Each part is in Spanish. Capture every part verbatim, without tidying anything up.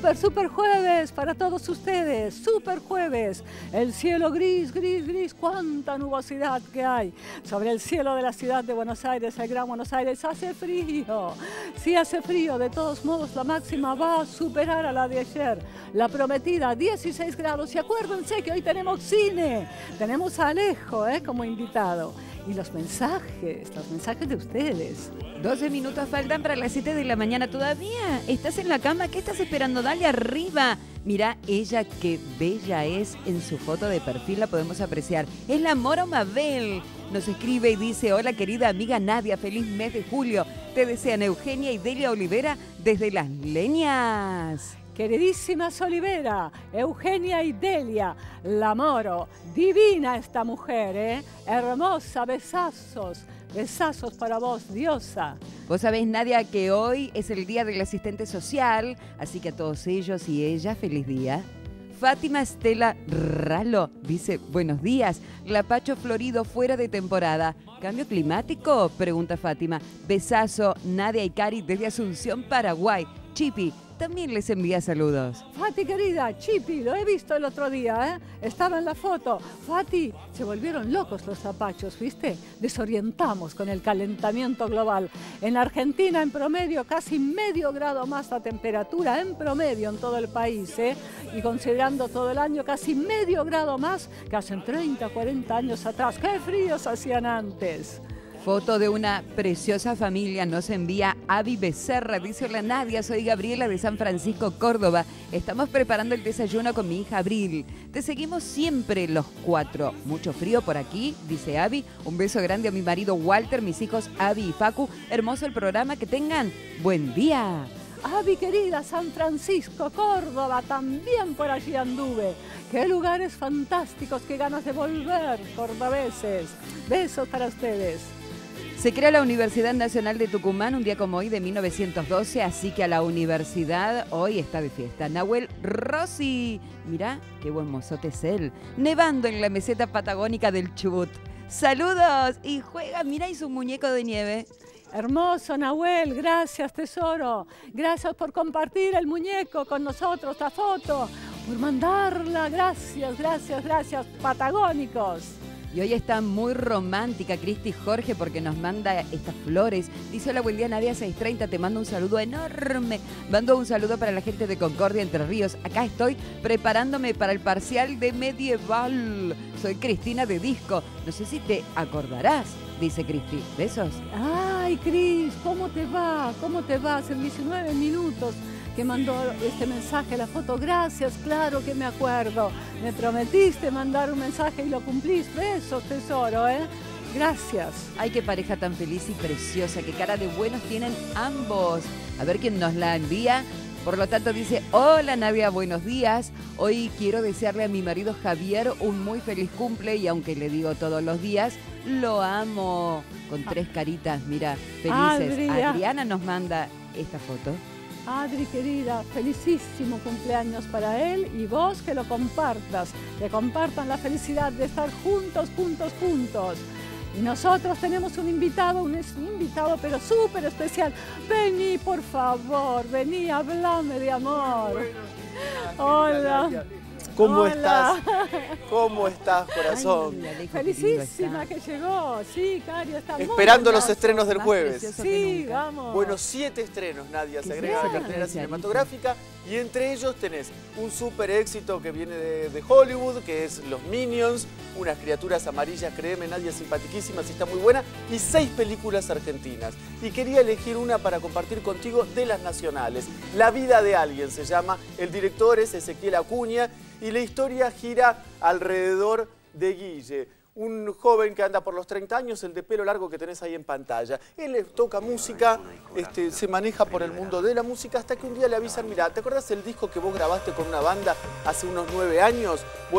Super, super jueves para todos ustedes. Super jueves. El cielo gris, gris, gris. Cuánta nubosidad que hay sobre el cielo de la ciudad de Buenos Aires, el Gran Buenos Aires. Hace frío. Sí hace frío. De todos modos, la máxima va a superar a la de ayer. La prometida, dieciséis grados. Y acuérdense que hoy tenemos cine. Tenemos a Alejo ¿eh? como invitado. Y los mensajes, los mensajes de ustedes. doce minutos faltan para las siete de la mañana. ¿Todavía estás en la cama? ¿Qué estás esperando? Dale arriba. Mirá, ella qué bella es en su foto de perfil, la podemos apreciar. Es la Moro Mabel. Nos escribe y dice: hola querida amiga Nadia, feliz mes de julio. Te desean Eugenia y Delia Olivera desde Las Leñas. Queridísimas Olivera, Eugenia y Delia, la Moro, divina esta mujer, ¿eh? Hermosa, besazos, besazos para vos, diosa. Vos sabés, Nadia, que hoy es el día del asistente social, así que a todos ellos y ellas, feliz día. Fátima Estela Ralo dice: buenos días, Lapacho florido fuera de temporada. ¿Cambio climático? Pregunta Fátima. Besazo, Nadia y Cari desde Asunción, Paraguay. Chipi también les envía saludos. Fati, querida, Chipi, lo he visto el otro día, ¿eh? Estaba en la foto. Fati, se volvieron locos los zapachos, ¿viste? Desorientamos con el calentamiento global. En Argentina, en promedio, casi medio grado más la temperatura, en promedio en todo el país, ¿eh? Y considerando todo el año, casi medio grado más que hace treinta, cuarenta años atrás. ¡Qué fríos hacían antes! Foto de una preciosa familia nos envía Avi Becerra. Dice: hola Nadia, soy Gabriela de San Francisco, Córdoba. Estamos preparando el desayuno con mi hija Abril. Te seguimos siempre los cuatro. Mucho frío por aquí, dice Avi. Un beso grande a mi marido Walter, mis hijos Avi y Facu. Hermoso el programa, que tengan buen día. Avi querida, San Francisco, Córdoba, también por allí anduve. Qué lugares fantásticos, qué ganas de volver, cordobeses. Besos para ustedes. Se crea la Universidad Nacional de Tucumán un día como hoy de mil novecientos doce, así que a la universidad hoy está de fiesta. Nahuel Rossi, mirá qué buen mozote es él, nevando en la meseta patagónica del Chubut. Saludos y juega, mirá, y su muñeco de nieve. Hermoso, Nahuel, gracias, tesoro. Gracias por compartir el muñeco con nosotros, la foto, por mandarla. Gracias, gracias, gracias, patagónicos. Y hoy está muy romántica Cristi Jorge porque nos manda estas flores. Dice: hola, buen día Nadia, seis treinta, te mando un saludo enorme. Mando un saludo para la gente de Concordia, Entre Ríos. Acá estoy preparándome para el parcial de medieval. Soy Cristina de Disco. No sé si te acordarás, dice Cristi. Besos. Ay, Cris, ¿cómo te va? ¿Cómo te va? Hace diecinueve minutos que mandó este mensaje, la foto. Gracias, claro que me acuerdo. Me prometiste mandar un mensaje y lo cumplís. Besos, tesoro, ¿eh? Gracias. Ay, qué pareja tan feliz y preciosa. Qué cara de buenos tienen ambos. A ver quién nos la envía. Por lo tanto dice: hola Nadia, buenos días. Hoy quiero desearle a mi marido Javier un muy feliz cumple y aunque le digo todos los días, lo amo. Con tres caritas, mira, felices. Adria. Adriana nos manda esta foto. Adri, querida, felicísimo cumpleaños para él y vos que lo compartas, que compartan la felicidad de estar juntos, juntos, juntos. Y nosotros tenemos un invitado, un invitado pero súper especial. Vení, por favor, vení, hablame de amor. Hola. ¿Cómo Hola. estás? ¿Cómo estás, corazón? Ay, Felicísima que llegó. Sí, Cari, está muy Esperando los hermoso. estrenos del Más jueves. precioso que Sí, nunca. vamos. Bueno, siete estrenos, Nadia, se Qué agrega a la bien. cartelera Gracias, cinematográfica y entre ellos tenés un súper éxito que viene de, de Hollywood, que es Los Minions, unas criaturas amarillas, créeme, Nadia, simpatiquísimas y está muy buena, y seis películas argentinas. Y quería elegir una para compartir contigo de las nacionales. La vida de alguien se llama, el director es Ezequiel Acuña y la historia gira alrededor de Guille, un joven que anda por los treinta años, el de pelo largo que tenés ahí en pantalla. Él le toca música, este, se maneja por el mundo de la música hasta que un día le avisan: mirá, ¿te acordás el disco que vos grabaste con una banda hace unos nueve años? Bueno,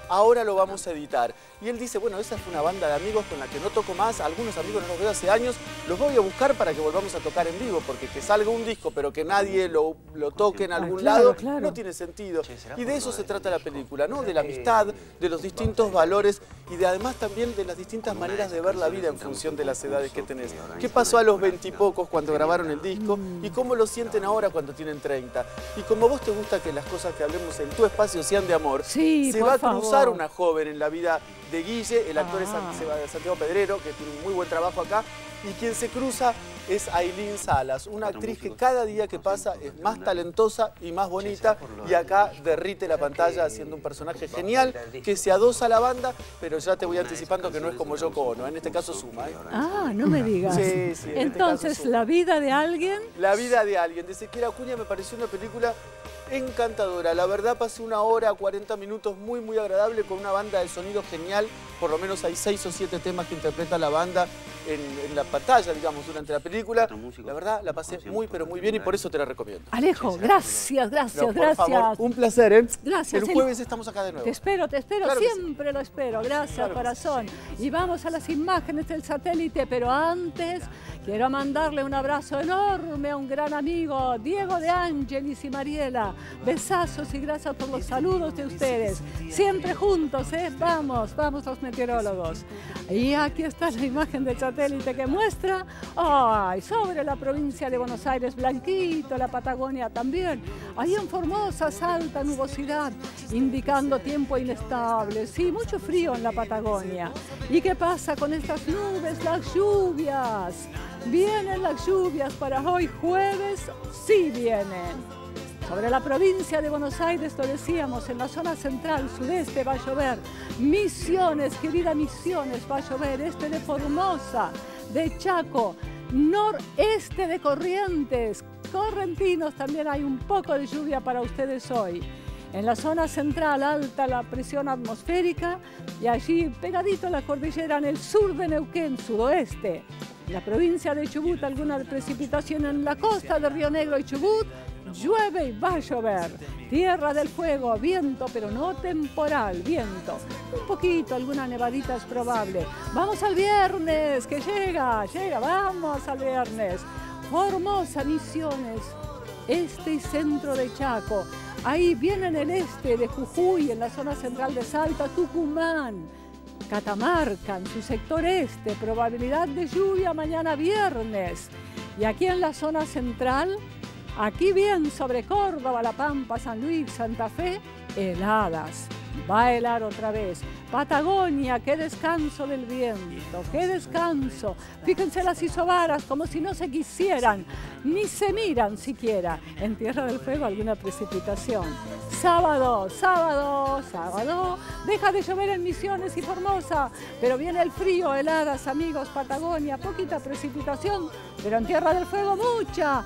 ahora lo vamos a editar. Y él dice, bueno, esa es una banda de amigos con la que no toco más, algunos amigos no los veo hace años, los voy a buscar para que volvamos a tocar en vivo, porque que salga un disco pero que nadie lo, lo toque en algún ah, claro, lado, claro. no tiene sentido. Y de eso se trata la película, ¿no? De la amistad, de los distintos valores y de además también de las distintas maneras de ver la vida en función de las edades que tenés. ¿Qué pasó a los veintipocos cuando grabaron el disco y cómo lo sienten ahora cuando tienen treinta? Y como a vos te gusta que las cosas que hablemos en tu espacio sean de amor, sí, se va a cruzar favor. una joven en la vida de Guille, el actor ah. es Santiago Pedrero, que tiene un muy buen trabajo acá, y quien se cruza es Ailín Salas, una actriz que cada día que pasa es más talentosa y más bonita, y acá derrite la pantalla haciendo un personaje genial que se adosa a la banda, pero ya te voy anticipando que no es como Yoko Ono, en este caso suma. ¿eh? Ah, no me digas. Sí, sí, en Entonces, este caso la vida de alguien... La vida de alguien, de Ezequiel Acuña me pareció una película encantadora. La verdad pasé una hora, cuarenta minutos muy muy agradable con una banda de sonido genial. Por lo menos hay seis o siete temas que interpreta la banda en, en la pantalla, digamos, durante la película. La verdad la pasé muy pero muy bien y por eso te la recomiendo. Alejo, gracias, gracias, no, por gracias. favor, un placer, ¿eh? Gracias. El jueves estamos acá de nuevo. Te espero, te espero, claro siempre sí. lo espero. Gracias, claro corazón. Sí. Y vamos a las imágenes del satélite, pero antes quiero mandarle un abrazo enorme a un gran amigo, Diego de Ángelis y Mariela. Besazos y gracias por los saludos de ustedes. Siempre juntos, ¿eh? Vamos, vamos los meteorólogos. Y aquí está la imagen del satélite que muestra, ay, sobre la provincia de Buenos Aires, blanquito, la Patagonia también. Ahí en Formosa, alta nubosidad, indicando tiempo inestable. Sí, mucho frío en la Patagonia. ¿Y qué pasa con estas nubes? Las lluvias. ¿Vienen las lluvias para hoy jueves? Sí vienen. Sobre la provincia de Buenos Aires, lo decíamos, en la zona central, sudeste va a llover. Misiones, querida Misiones, va a llover. Este de Formosa, de Chaco, noreste de Corrientes. Correntinos también hay un poco de lluvia para ustedes hoy. En la zona central, alta la presión atmosférica y allí pegadito a la cordillera en el sur de Neuquén, sudoeste. En la provincia de Chubut, alguna precipitación en la costa de Río Negro y Chubut. Llueve y va a llover. Tierra del Fuego, viento, pero no temporal, viento. Un poquito, alguna nevadita es probable. Vamos al viernes, que llega, llega, vamos al viernes. Formosa, Misiones, este y centro de Chaco. Ahí viene en el este de Jujuy, en la zona central de Salta, Tucumán. Catamarca, en su sector este, probabilidad de lluvia mañana viernes. Y aquí en la zona central, aquí bien sobre Córdoba, La Pampa, San Luis, Santa Fe, heladas. Va a helar otra vez. Patagonia, qué descanso del viento, qué descanso. Fíjense las isobaras como si no se quisieran, ni se miran siquiera. En Tierra del Fuego alguna precipitación. Sábado, sábado, sábado. Deja de llover en Misiones y Formosa, pero viene el frío, heladas, amigos, Patagonia, poquita precipitación, pero en Tierra del Fuego mucha.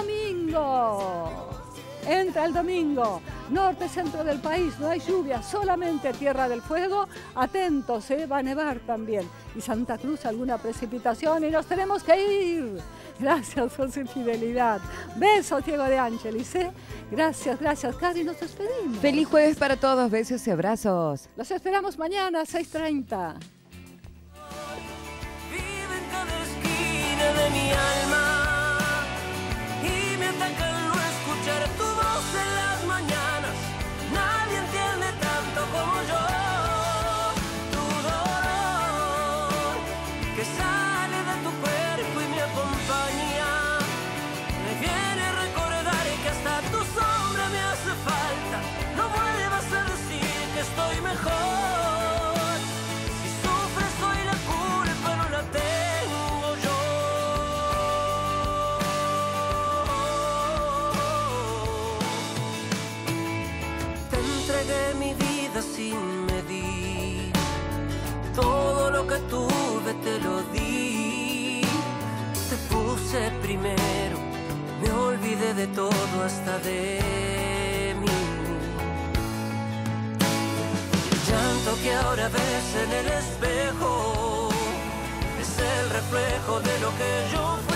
Domingo. Entra el domingo, norte, centro del país, no hay lluvia, solamente Tierra del Fuego. Atentos, ¿eh? Va a nevar también. Y Santa Cruz, alguna precipitación y nos tenemos que ir. Gracias por su fidelidad. Besos, Diego de Ángelis, ¿eh? Gracias, gracias, Cari, nos despedimos. Feliz jueves para todos, besos y abrazos. Los esperamos mañana a seis treinta. Vive en cada esquina de mi alma y me ataca el no escuchar tu voz en las mañanas. Nadie entiende tanto como yo tu dolor que sale de tu cuerpo y me acompaña. Me viene a recordar que hasta tu sombra me hace falta. No vuelvas a decir que estoy mejor. Si sufres hoy la culpa no la tengo yo. Entregué mi vida sin medir, todo lo que tuve te lo di, te puse primero, me olvidé de todo hasta de mí. El llanto que ahora ves en el espejo es el reflejo de lo que yo fui.